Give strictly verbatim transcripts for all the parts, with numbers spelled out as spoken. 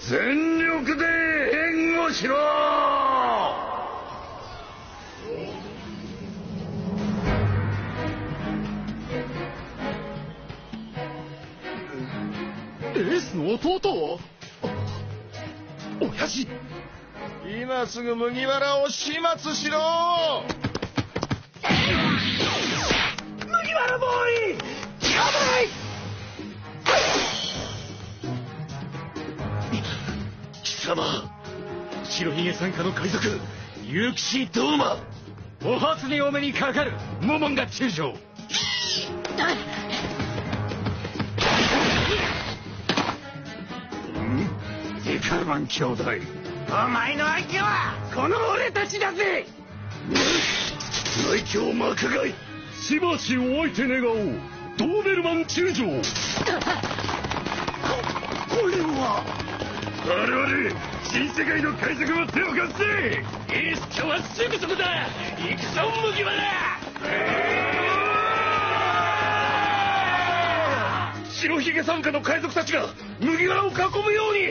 全力で援護しろ。 エースの弟。親父、 今すぐ麦わらを始末しろ。 麦わらボーイ、危ない。貴様、白ひげ傘下の海賊ユキシドーマ、お初にお目にかかる。モモンガ中将。デカルマン兄弟、お前の相手はこの俺たちだぜ。内境魔化外、しばしお相手願おう、ドーベルマン中将。ここれは我々新世界の海賊も手を貸して。エース今日はすぐそこだ。行くぞ麦わら。白ひげ傘下の海賊たちが麦わらを囲むように。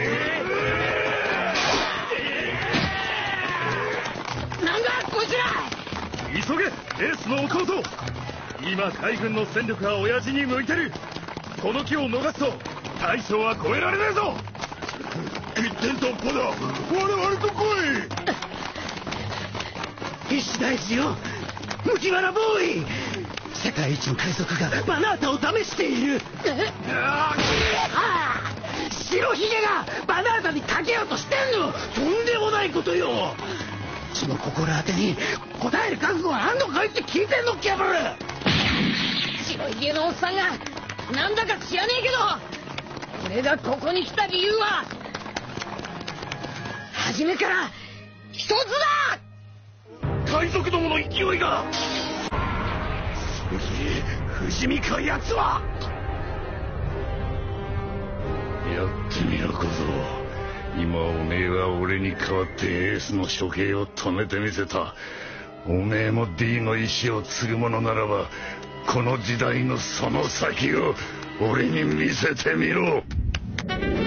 なんだこいつら。急げエースの弟。今海軍の戦力は親父に向いてる。この機を逃すと大将は超えられねえぞ。一点突破だ。我々と来い。石大事よ麦わらボーイ。世界一の海賊がバナータを試している。ああ、白ひげがバナータにかけようとしてんの。とんでもないことよ。その心当てに答える覚悟はあんのかいって聞いてんのキャブル。 白ひげのおっさんがなんだか知らねえけど、俺がここに来た理由は初めから一つだ。 海賊どもの勢いが。不死身かやつは。 やってみろ小僧。今おめえは俺に代わってエースの処刑を止めてみせた。おめえも D の意志を継ぐものならばこの時代のその先を俺に見せてみろ。